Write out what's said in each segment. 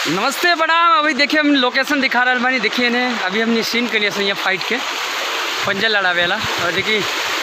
नमस्ते प्रणाम। अभी देखिए हम लोकेशन दिखा रहा बानी। देखिए ने अभी हमने सीन करिए सही फाइट के पंजा लड़ा वेला। और देखिए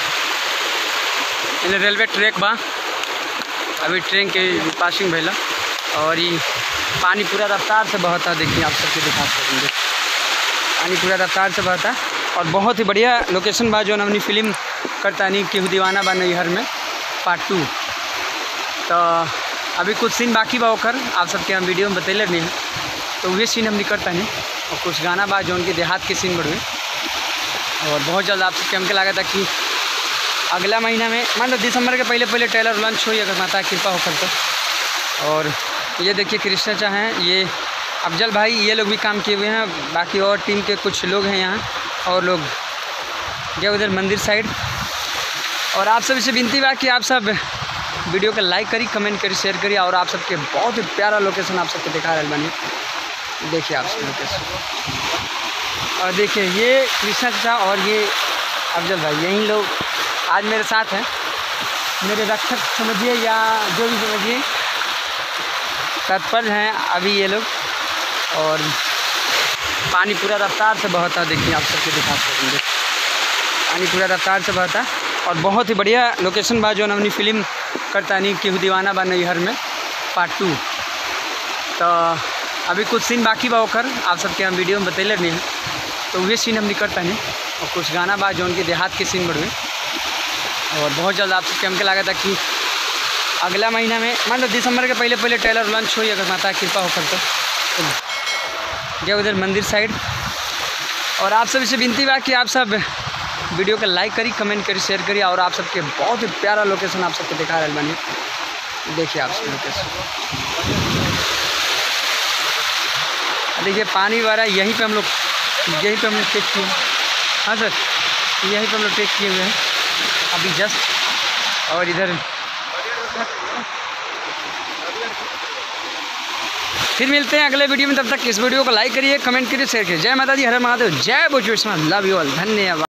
इन्हें रेलवे ट्रैक बा, अभी ट्रेन के पासिंग भेला और ये पानी पूरा रफ्तार से बहता। देखिए आप सबके दिखा सकेंगे, पानी पूरा रफ्तार से बहता और बहुत ही बढ़िया लोकेशन बा। जो हमने फिल्म करता नहीं केहू दीवाना बा नैहर में पार्ट 2। तो अभी कुछ सीन बाकी बा ओकर, आप सबके हम वीडियो में बतैले नहीं है, तो वही सीन हम करता नहीं। और कुछ गाना बा जो उनके देहात के सीन बढ़े और बहुत जल्द आप सबके हमके लगा था कि अगला महीना में मान लो दिसंबर के पहले ट्रेलर लॉन्च हुई, अगर माता कृपा होकर तो। और ये देखिए कृष्णा चा हैं, ये अफजल भाई, ये लोग भी काम किए हुए हैं। बाकी और टीम के कुछ लोग हैं यहाँ और लोग गए उधर मंदिर साइड। और आप सब से विनती बा कि आप सब वीडियो को लाइक करी, कमेंट करी, शेयर करी। और आप सबके बहुत ही प्यारा लोकेशन आप सबके दिखा रहे बनी। देखिए आप सब लोकेशन, और देखिए ये कृष्णा चाचा और ये अफजल भाई, यही लोग आज मेरे साथ हैं, मेरे रक्षक समझिए या जो भी समझिए, तत्पर हैं अभी ये लोग। और पानी पूरा रफ्तार से बहता। देखिए आप सबके दिखा सकेंगे, पानी पूरा रफ्तार से बहता और बहुत ही बढ़िया लोकेशन बा। जो हमने फिल्म करता नहीं केहू दीवाना बा नैहर में पार्ट 2। तो अभी कुछ सीन बाकी बा ओकर, आप सबके हम वीडियो में बतैले नहीं है, तो वही सीन हम करता नहीं। और कुछ गाना बा जो उनके देहात के सीन बढ़े और बहुत जल्द आप सबके हमके लगा था कि अगला महीना में मान लो दिसंबर के पहले ट्रेलर लॉन्च हुई, अगर माता कृपा होकर तो। गए उधर मंदिर साइड। और आप सब से विनती बा कि आप सब वीडियो को लाइक करी, कमेंट करी, शेयर करी। और आप सबके बहुत ही प्यारा लोकेशन आप सबके दिखा रहे बनी। देखिए आप सब लोकेशन, देखिए पानी वाला यहीं पे हम लोग टेक किए। हाँ सर, यहीं पे हम लोग टेक किए हुए हैं अभी जस्ट। और इधर फिर मिलते हैं अगले वीडियो में। तब तक इस वीडियो को लाइक करिए, कमेंट करिए, शेयर करिए। जय माता दी, हर महादेव, जय भोजपुरी, लव यू ऑल, धन्यवाद।